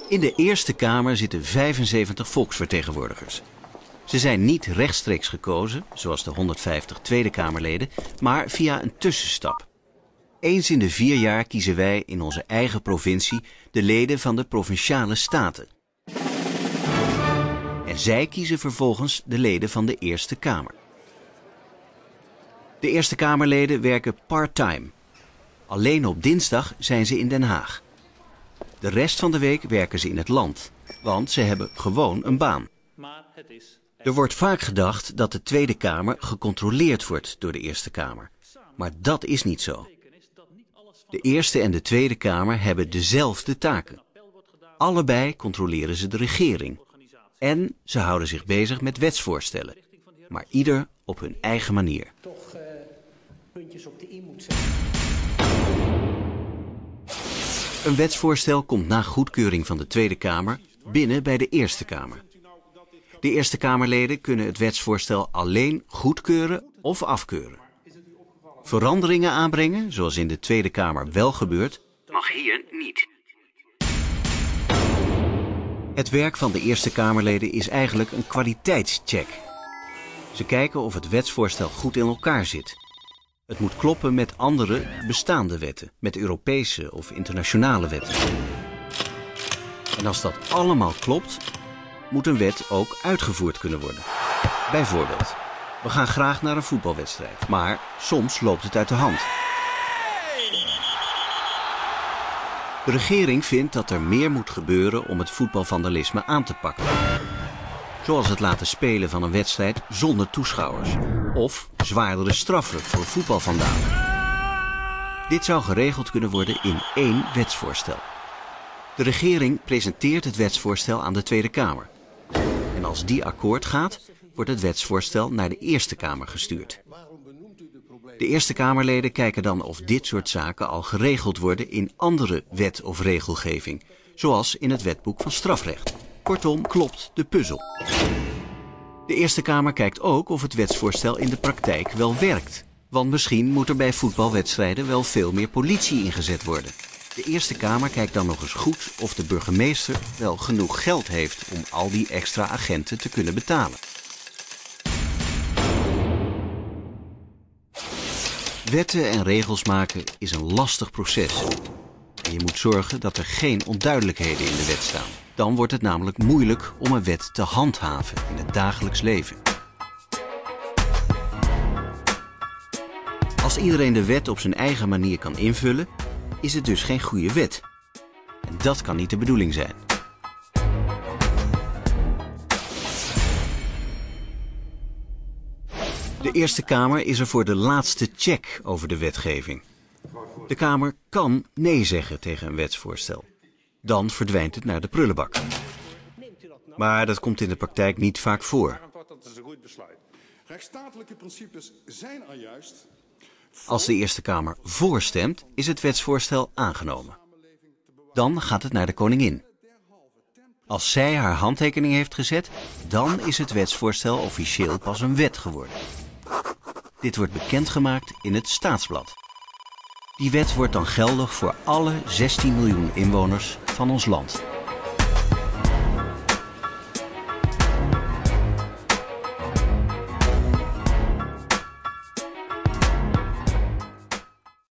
In de Eerste Kamer zitten 75 volksvertegenwoordigers. Ze zijn niet rechtstreeks gekozen, zoals de 150 Tweede Kamerleden, maar via een tussenstap. Eens in de 4 jaar kiezen wij in onze eigen provincie de leden van de Provinciale Staten. En zij kiezen vervolgens de leden van de Eerste Kamer. De Eerste Kamerleden werken part-time. Alleen op dinsdag zijn ze in Den Haag. De rest van de week werken ze in het land, want ze hebben gewoon een baan. Er wordt vaak gedacht dat de Tweede Kamer gecontroleerd wordt door de Eerste Kamer. Maar dat is niet zo. De Eerste en de Tweede Kamer hebben dezelfde taken. Allebei controleren ze de regering. En ze houden zich bezig met wetsvoorstellen. Maar ieder op hun eigen manier. Toch puntjes op de i moet zetten. Een wetsvoorstel komt na goedkeuring van de Tweede Kamer binnen bij de Eerste Kamer. De Eerste Kamerleden kunnen het wetsvoorstel alleen goedkeuren of afkeuren. Veranderingen aanbrengen, zoals in de Tweede Kamer wel gebeurt, mag hier niet. Het werk van de Eerste Kamerleden is eigenlijk een kwaliteitscheck. Ze kijken of het wetsvoorstel goed in elkaar zit. Het moet kloppen met andere bestaande wetten, met Europese of internationale wetten. En als dat allemaal klopt, moet een wet ook uitgevoerd kunnen worden. Bijvoorbeeld, we gaan graag naar een voetbalwedstrijd, maar soms loopt het uit de hand. De regering vindt dat er meer moet gebeuren om het voetbalvandalisme aan te pakken. Zoals het laten spelen van een wedstrijd zonder toeschouwers. Of zwaardere straffen voor voetbalvandalen. Dit zou geregeld kunnen worden in 1 wetsvoorstel. De regering presenteert het wetsvoorstel aan de Tweede Kamer. En als die akkoord gaat, wordt het wetsvoorstel naar de Eerste Kamer gestuurd. De Eerste Kamerleden kijken dan of dit soort zaken al geregeld worden in andere wet of regelgeving. Zoals in het wetboek van strafrecht. Kortom, klopt de puzzel. De Eerste Kamer kijkt ook of het wetsvoorstel in de praktijk wel werkt. Want misschien moet er bij voetbalwedstrijden wel veel meer politie ingezet worden. De Eerste Kamer kijkt dan nog eens goed of de burgemeester wel genoeg geld heeft om al die extra agenten te kunnen betalen. Wetten en regels maken is een lastig proces. En je moet zorgen dat er geen onduidelijkheden in de wet staan. Dan wordt het namelijk moeilijk om een wet te handhaven in het dagelijks leven. Als iedereen de wet op zijn eigen manier kan invullen, is het dus geen goede wet. En dat kan niet de bedoeling zijn. De Eerste Kamer is er voor de laatste check over de wetgeving. De Kamer kan nee zeggen tegen een wetsvoorstel. Dan verdwijnt het naar de prullenbak. Maar dat komt in de praktijk niet vaak voor. Als de Eerste Kamer voorstemt, is het wetsvoorstel aangenomen. Dan gaat het naar de koningin. Als zij haar handtekening heeft gezet, dan is het wetsvoorstel officieel pas een wet geworden. Dit wordt bekendgemaakt in het Staatsblad. Die wet wordt dan geldig voor alle 16 miljoen inwoners van ons land.